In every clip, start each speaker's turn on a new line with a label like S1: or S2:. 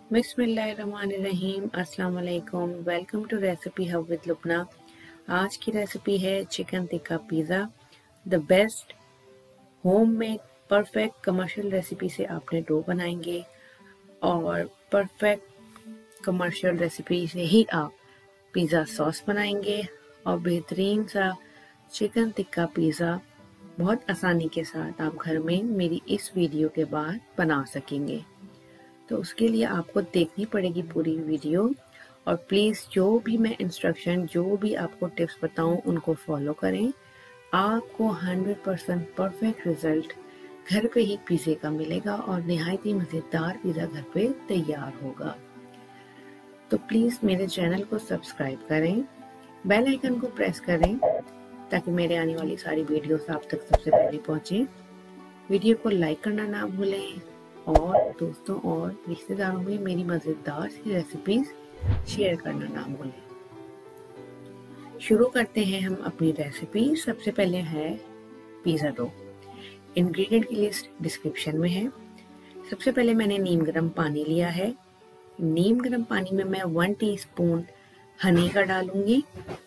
S1: बिस्मिल्लाहिर्रहमानिर्रहीम। अस्सलाम वालेकुम। Welcome to recipe hub with Lubna. आज की रेसिपी है chicken tikka pizza. The best homemade perfect commercial recipe से आपने डो बनाएंगे और परफेक्ट कमर्शियल रेसिपी से ही आप पिज़्ज़ा सॉस बनाएंगे और बेहतरीन सा चिकन टिक्का पिज़्ज़ा बहुत आसानी के साथ आप घर में मेरी इस वीडियो के बाद बना सकेंगे। तो उसके लिए आपको देखनी पड़ेगी पूरी वीडियो और प्लीज़ जो भी मैं इंस्ट्रक्शन, जो भी आपको टिप्स बताऊं उनको फॉलो करें। आपको 100% परफेक्ट रिजल्ट घर पे ही पिज़्ज़े का मिलेगा और नहायत ही मज़ेदार पिज़्ज़ा घर पे तैयार होगा। तो प्लीज़ मेरे चैनल को सब्सक्राइब करें, बेल आइकन को प्रेस करें ताकि मेरे आने वाली सारी वीडियोस आप तक सबसे पहले पहुँचें। वीडियो को लाइक करना ना भूलें और दोस्तों और रिश्तेदारों में मेरी मज़ेदार सी रेसिपीज शेयर करना ना भूलें। शुरू करते हैं हम अपनी रेसिपी। सबसे पहले है पिज़्ज़ा डो। इंग्रेडिएंट की लिस्ट डिस्क्रिप्शन में है। सबसे पहले मैंने नीम गर्म पानी लिया है। नीम गर्म पानी में मैं 1 टीस्पून हनी का डालूंगी।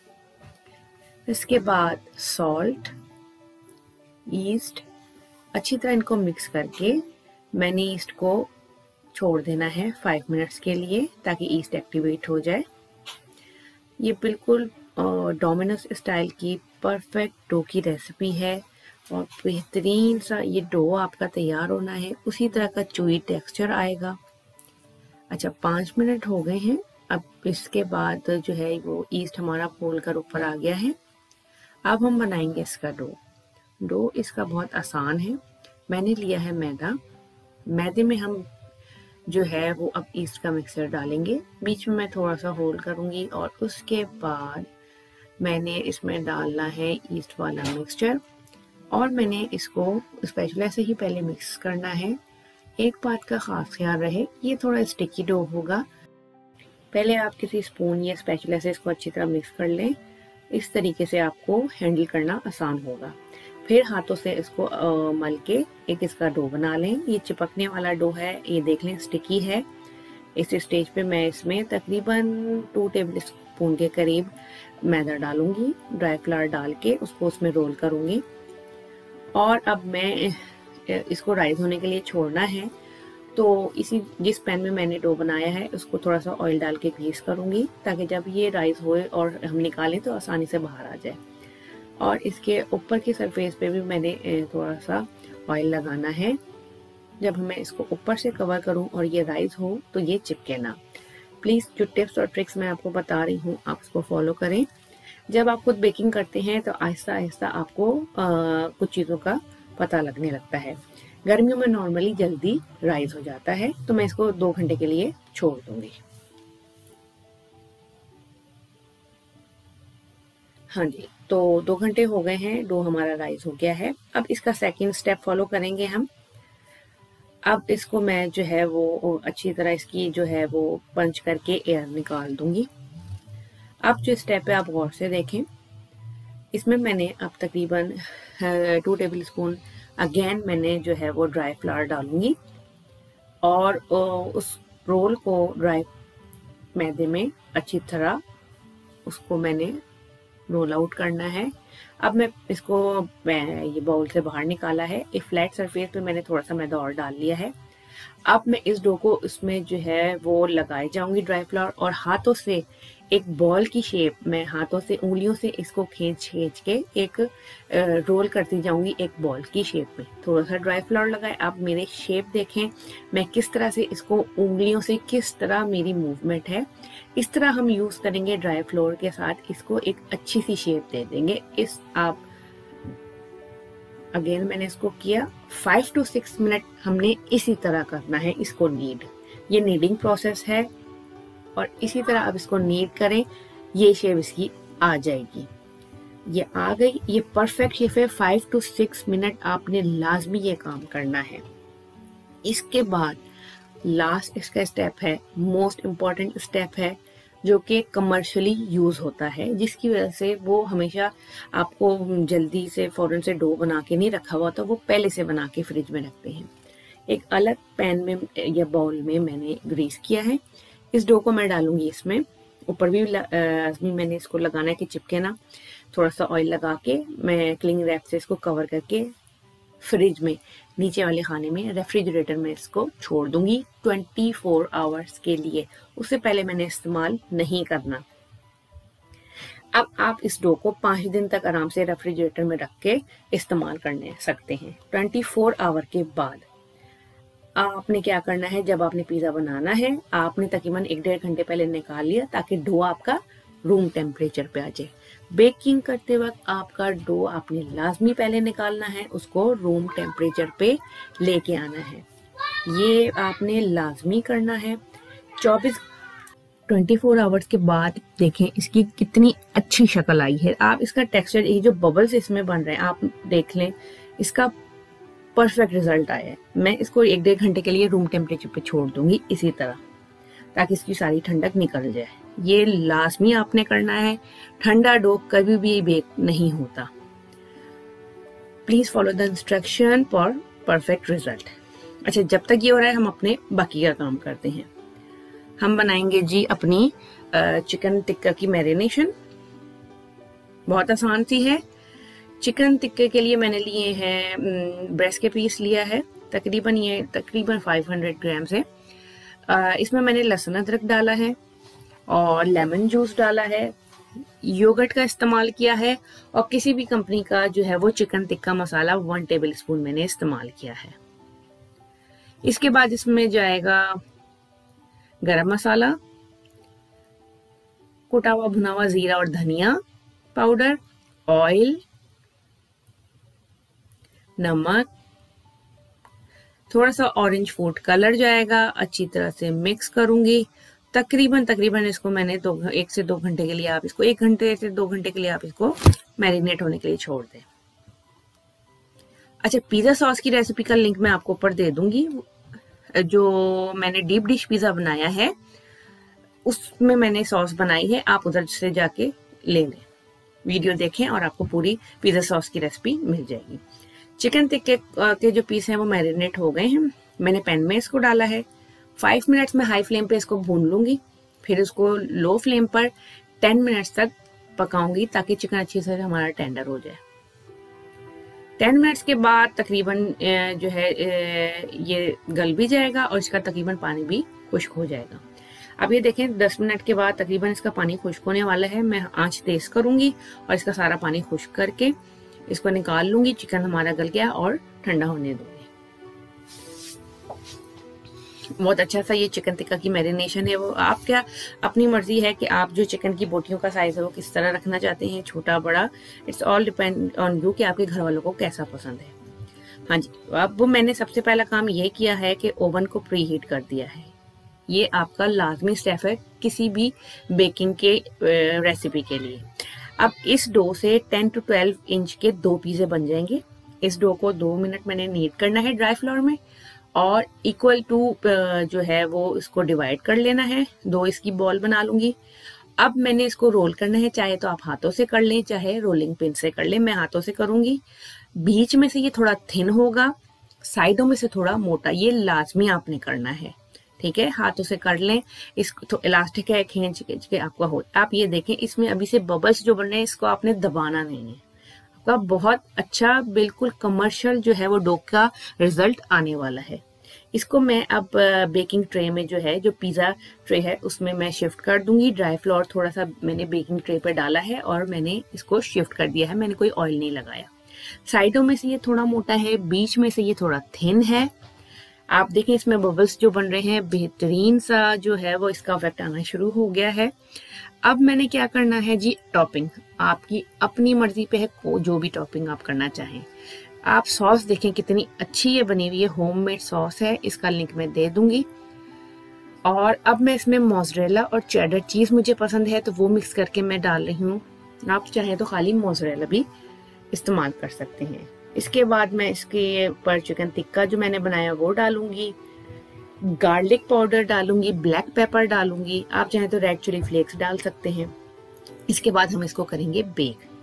S1: इसके बाद सॉल्ट, ईस्ट, अच्छी तरह इनको मिक्स करके मैंने ईस्ट को छोड़ देना है 5 मिनट्स के लिए ताकि ईस्ट एक्टिवेट हो जाए। ये बिल्कुल डोमिनोज स्टाइल की परफेक्ट डो की रेसिपी है और बेहतरीन सा ये डो आपका तैयार होना है। उसी तरह का चूई टेक्सचर आएगा। अच्छा, 5 मिनट हो गए हैं। अब इसके बाद जो है वो ईस्ट हमारा फूल कर ऊपर आ गया है। अब हम बनाएंगे इसका डो इसका बहुत आसान है। मैंने लिया है मैदा। मैदे में हम जो है वो अब ईस्ट का मिक्सचर डालेंगे। बीच में मैं थोड़ा सा होल्ड करूंगी और उसके बाद मैंने इसमें डालना है ईस्ट वाला मिक्सचर और मैंने इसको स्पैचुला से ही पहले मिक्स करना है। एक बात का खास ख्याल रहे, ये थोड़ा स्टिकी डो होगा। पहले आप किसी स्पून या स्पैचुला से इसको अच्छी तरह मिक्स कर लें। इस तरीके से आपको हैंडल करना आसान होगा। फिर हाथों से इसको मल के एक इसका डो बना लें। ये चिपकने वाला डो है, ये देख लें स्टिकी है। इस स्टेज पे मैं इसमें तकरीबन 2 टेबल स्पून के करीब मैदा डालूंगी। ड्राई फ्लावर डाल के उसको उसमें रोल करूंगी और अब मैं इसको राइज होने के लिए छोड़ना है। तो इसी जिस पैन में मैंने डो बनाया है उसको थोड़ा सा ऑयल डाल के ग्रीस करूंगी ताकि जब ये राइज होए और हम निकालें तो आसानी से बाहर आ जाए। और इसके ऊपर की सरफेस पे भी मैंने थोड़ा सा ऑयल लगाना है। जब मैं इसको ऊपर से कवर करूं और ये राइज हो तो ये चिपके ना। प्लीज़ जो टिप्स और ट्रिक्स मैं आपको बता रही हूँ आप इसको फॉलो करें। जब आप खुद बेकिंग करते हैं तो आहिस्ता आहिस्ता आपको कुछ चीज़ों का पता लगने लगता है। गर्मियों में नॉर्मली जल्दी राइज हो जाता है तो मैं इसको 2 घंटे के लिए छोड़ दूंगी। हाँ जी, तो 2 घंटे हो गए हैं, डो हमारा राइज हो गया है। अब इसका सेकंड स्टेप फॉलो करेंगे हम। अब इसको मैं जो है वो अच्छी तरह इसकी जो है वो पंच करके एयर निकाल दूंगी। अब जो स्टेप है आप गौर से देखें। इसमें मैंने अब तकरीबन 2 टेबल स्पून अगेन मैंने जो है वो ड्राई फ्लावर डालूंगी और उस रोल को ड्राई मैदे में अच्छी तरह उसको मैंने रोल आउट करना है। अब मैं इसको ये बाउल से बाहर निकाला है। एक फ्लैट सरफेस पे मैंने थोड़ा सा मैदा और डाल लिया है। अब मैं इस डो को इसमें जो है वो लगाए जाऊंगी ड्राई फ्लावर और हाथों से एक बॉल की शेप में हाथों से उंगलियों से इसको खींच के एक रोल करती जाऊंगी एक बॉल की शेप में। थोड़ा सा ड्राई फ्लावर लगाए। आप मेरे शेप देखें, मैं किस तरह से इसको उंगलियों से किस तरह मेरी मूवमेंट है। इस तरह हम यूज करेंगे ड्राई फ्लावर के साथ, इसको एक अच्छी सी शेप दे देंगे। इस आप अगेन मैंने इसको किया। 5 to 6 मिनट हमने इसी तरह करना है इसको नीड। ये नीडिंग प्रोसेस है और इसी तरह आप इसको नीड करें। ये शेप इसकी आ जाएगी। ये आ गई, ये परफेक्ट शेप है। 5 to 6 मिनट आपने लाजमी ये काम करना है। इसके बाद लास्ट इसका स्टेप है, मोस्ट इम्पॉर्टेंट स्टेप है, जो कि कमर्शियली यूज होता है, जिसकी वजह से वो हमेशा आपको जल्दी से फौरन से डो बना के नहीं रखा हुआ, तो वो पहले से बना के फ्रिज में रखते हैं। एक अलग पैन में या बाउल में मैंने ग्रीस किया है। इस डो को मैं डालूंगी इसमें, ऊपर भी मैंने इसको लगाना है कि चिपके ना। थोड़ा सा ऑयल लगा के मैं क्लिंग रैप से इसको कवर करके फ्रिज में नीचे वाले खाने में रेफ्रिजरेटर में इसको छोड़ दूंगी 24 आवर्स के लिए। उससे पहले मैंने इस्तेमाल नहीं करना। अब आप इस डो को 5 दिन तक आराम से रेफ्रिजरेटर में रख के इस्तेमाल करने सकते हैं। 24 आवर के बाद आपने क्या करना है, जब आपने पिज़्ज़ा बनाना है आपने तकरीबन 1-1.5 घंटे पहले निकाल लिया ताकि डो आपका रूम टेम्परेचर पे आ जाए। बेकिंग करते वक्त आपका डो आपने लाजमी पहले निकालना है, उसको रूम टेम्परेचर पे लेके आना है। ये आपने लाजमी करना है। 24 आवर्स के बाद देखें इसकी कितनी अच्छी शक्ल आई है। आप इसका टेक्सचर, ये जो बबल्स इसमें बन रहे हैं आप देख लें, इसका परफेक्ट रिजल्ट आया है। मैं इसको 1-1.5 घंटे के लिए रूम टेम्परेचर पे छोड़ दूंगी इसी तरह, ताकि इसकी सारी ठंडक निकल जाए। ये लाजमी आपने करना है, ठंडा डो कभी भी बेक नहीं होता। Please follow the instruction for perfect result. अच्छा, जब तक ये हो रहा है हम अपने बाकी का काम करते हैं। हम बनाएंगे जी अपनी चिकन टिक्का की मैरिनेशन। बहुत आसान सी है। चिकन टिक्के के लिए मैंने लिए हैं ब्रेस्ट के पीस लिया है, तकरीबन 500 ग्राम से। इसमें मैंने लहसुन अदरक डाला है और लेमन जूस डाला है, योगर्ट का इस्तेमाल किया है, और किसी भी कंपनी का जो है वो chicken tikka masala 1 tablespoon मैंने इस्तेमाल किया है। इसके बाद इसमें जाएगा गरम मसाला, कुटा हुआ भुना हुआ जीरा और धनिया पाउडर, ऑयल, नमक, थोड़ा सा ऑरेंज फूड कलर जाएगा। अच्छी तरह से मिक्स करूंगी। तकरीबन इसको मैंने 1 से 2 घंटे के लिए, आप इसको 1 घंटे से 2 घंटे के लिए आप इसको मैरिनेट होने के लिए छोड़ दें। अच्छा, पिज्जा सॉस की रेसिपी का लिंक मैं आपको ऊपर दे दूंगी। जो मैंने डीप डिश पिज्जा बनाया है उसमें मैंने सॉस बनाई है, आप उधर से जाके ले लें, वीडियो देखें और आपको पूरी पिज्जा सॉस की रेसिपी मिल जाएगी। चिकन टिक्के के जो पीस हैं वो मैरिनेट हो गए हैं। मैंने पैन में इसको डाला है। 5 मिनट्स में हाई फ्लेम पे इसको भून लूंगी, फिर उसको लो फ्लेम पर 10 मिनट्स तक पकाऊंगी ताकि चिकन अच्छी से हमारा टेंडर हो जाए। 10 मिनट्स के बाद तकरीबन जो है ये गल भी जाएगा और इसका तकरीबन पानी भी खुश्क हो जाएगा। अब ये देखें 10 मिनट के बाद तकरीबन इसका पानी खुश्क होने वाला है। मैं आंच तेज करूंगी और इसका सारा पानी खुश्क करके इसको निकाल लूंगी। चिकन हमारा गल गया और ठंडा होने दूंगी। बहुत अच्छा सा ये चिकन टिक्का की मैरिनेशन है। वो आप क्या अपनी मर्जी है कि आप जो चिकन की बोटियों का साइज है वो किस तरह रखना चाहते हैं, छोटा बड़ा, it's all depend on you कि आपके घर वालों को कैसा पसंद है। हाँ जी, अब मैंने सबसे पहला काम ये किया है कि ओवन को प्री हीट कर दिया है। ये आपका लाजमी स्टेप है किसी भी बेकिंग के रेसिपी के लिए। अब इस डो से 10 to 12 इंच के 2 पिज़्ज़े बन जाएंगे। इस डो को 2 मिनट मैंने नीड करना है ड्राई फ्लोर में और इक्वल टू जो है वो इसको डिवाइड कर लेना है। 2 इसकी बॉल बना लूंगी। अब मैंने इसको रोल करना है, चाहे तो आप हाथों से कर लें चाहे रोलिंग पिन से कर लें। मैं हाथों से करूंगी। बीच में से ये थोड़ा थिन होगा, साइडों में से थोड़ा मोटा, ये लाजमी आपने करना है। ठीक है, हाथों से कर लें। इसको तो इलास्टिक है, खींच के आपका हो। आप ये देखें इसमें अभी से बबल्स जो बन रहे हैं, इसको आपने दबाना नहीं है। आपका बहुत अच्छा बिल्कुल कमर्शियल जो है वो डो का रिजल्ट आने वाला है। इसको मैं अब बेकिंग ट्रे में जो है, जो पिज़्ज़ा ट्रे है उसमें मैं शिफ्ट कर दूंगी। ड्राई फ्लोर थोड़ा सा मैंने बेकिंग ट्रे पर डाला है और मैंने इसको शिफ्ट कर दिया है। मैंने कोई ऑयल नहीं लगाया। साइडों में से ये थोड़ा मोटा है, बीच में से ये थोड़ा थिन है। आप देखें इसमें बबल्स जो बन रहे हैं, बेहतरीन सा जो है वो इसका इफेक्ट आना शुरू हो गया है। अब मैंने क्या करना है जी, टॉपिंग आपकी अपनी मर्जी पे है, जो भी टॉपिंग आप करना चाहें। आप सॉस देखें कितनी अच्छी ये बनी हुई है, होममेड सॉस है, इसका लिंक मैं दे दूंगी। और अब मैं इसमें मोज़रेला और चेडर चीज मुझे पसंद है तो वो मिक्स करके मैं डाल रही हूँ। आप चाहें तो खाली मोज़रेला भी इस्तेमाल कर सकते हैं। इसके बाद मैं इसके ऊपर चिकन टिक्का जो मैंने बनाया वो डालूंगी, गार्लिक पाउडर डालूंगी, ब्लैक पेपर डालूंगी, आप चाहें तो रेड चिली फ्लेक्स डाल सकते हैं। इसके बाद हम इसको करेंगे बेक।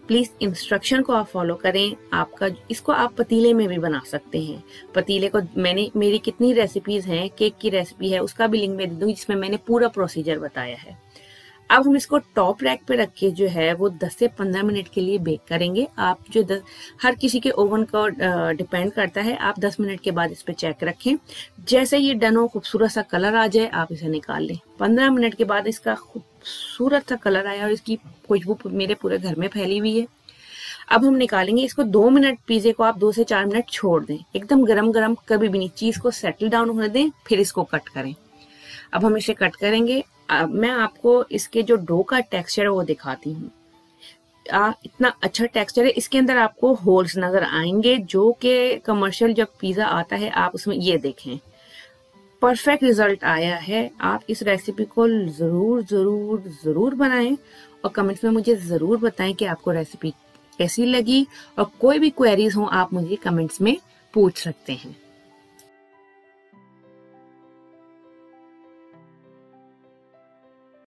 S1: प्लीज़ इंस्ट्रक्शन को आप फॉलो करें। इसको आप पतीले में भी बना सकते हैं। पतीले को मेरी कितनी रेसिपीज़ हैं, केक की रेसिपी है उसका भी लिंक मैं दे दूँगी जिसमें मैंने पूरा प्रोसीजर बताया है। अब हम इसको टॉप रैक पे रख के जो है वो 10 से 15 मिनट के लिए बेक करेंगे। आप हर किसी के ओवन को डिपेंड करता है। आप 10 मिनट के बाद इस पे चेक रखें। जैसे ये डन हो, खूबसूरत सा कलर आ जाए, आप इसे निकाल लें। 15 मिनट के बाद इसका खूबसूरत सा कलर आया और इसकी खुशबू मेरे पूरे घर में फैली हुई है। अब हम निकालेंगे इसको। 2 मिनट पिज़्ज़े को आप 2 से 4 मिनट छोड़ दें। एकदम गरम गरम कभी भी नहीं, चीज़ को सेटल डाउन होने दें, फिर इसको कट करें। अब हम इसे कट करेंगे। मैं आपको इसके जो डो का टेक्सचर है वो दिखाती हूँ। इतना अच्छा टेक्सचर है। इसके अंदर आपको होल्स नजर आएंगे जो कि कमर्शियल जब पिज़्ज़ा आता है आप उसमें ये देखें। परफेक्ट रिजल्ट आया है। आप इस रेसिपी को ज़रूर ज़रूर ज़रूर बनाएं और कमेंट्स में मुझे ज़रूर बताएं कि आपको रेसिपी कैसी लगी। और कोई भी क्वेरीज हो आप मुझे कमेंट्स में पूछ सकते हैं।